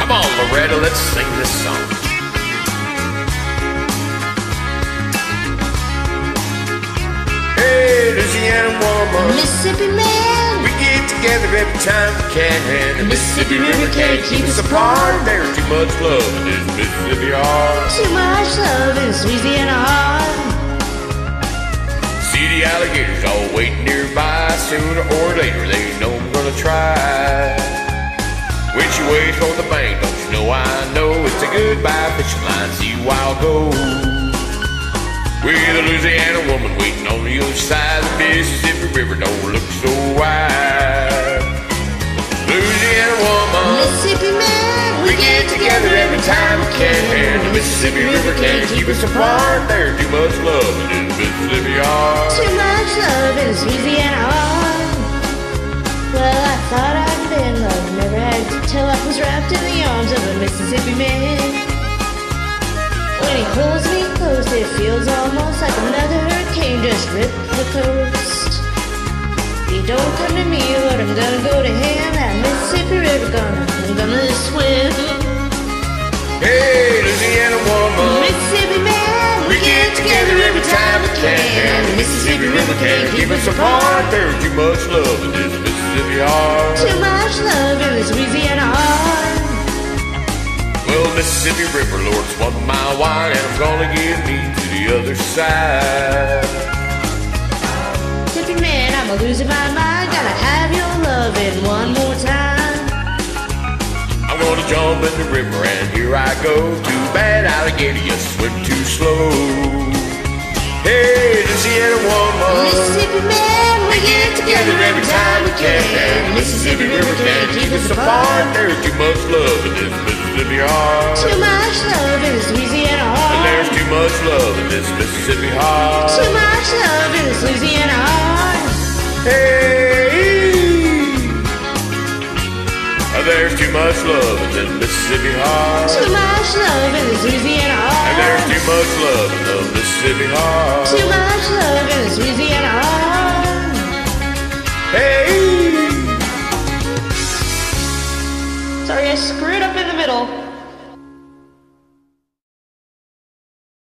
Come on, Loretta, let's sing this song. Hey, Louisiana woman, Mississippi man, we get together every time we can. The Mississippi River can't keep us apart. There's too much love in this Mississippi heart. too much love in this Louisiana heart. See the alligators all waiting nearby. Sooner or later they know I'm gonna try. When she waits on the bank, don't you know I know it's a goodbye fishing line, see wild gold. With a Louisiana woman waiting on the other side. The Mississippi River don't look so wide. Louisiana woman, Mississippi man, we get together every time we can. The Mississippi River can't keep us apart. There's too much love in this Mississippi heart. too much love in this Louisiana heart. Well, I thought I'd been loved, never had to tell I was wrapped in the arms of a Mississippi man. When he pulls me close, it feels almost like another hurricane just ripped the coast. He don't come to me, but I'm gonna go to him. That Mississippi River I'm gonna swim. Hey, Louisiana woman, Mississippi man, we get together every time we can. The Mississippi River can't keep us apart. There's too much love in this Mississippi heart. too much love in this Louisiana heart. Well, Mississippi River, Lord, it's 1 mile wide, and I'm gonna give me to the other side. Mississippi man, I'm losing my mind. Gotta have your loving one more time. I'm gonna jump in the river, and here I go. Too bad, alligator, you swim too slow. Hey, Louisiana woman, Mississippi man, we get together every time we can. The Mississippi River can't keep us apart. There's too much love in this Mississippi heart. too much love in this Louisiana And heart. there's too much love in this Mississippi heart. Too much love in this Louisiana heart. Hey, there's too much love in this Mississippi heart. Too much love in this Louisiana And there's heart. too much love in the Mississippi heart. Too much love in this Louisiana heart. Hey. Sorry, I screwed up in the middle.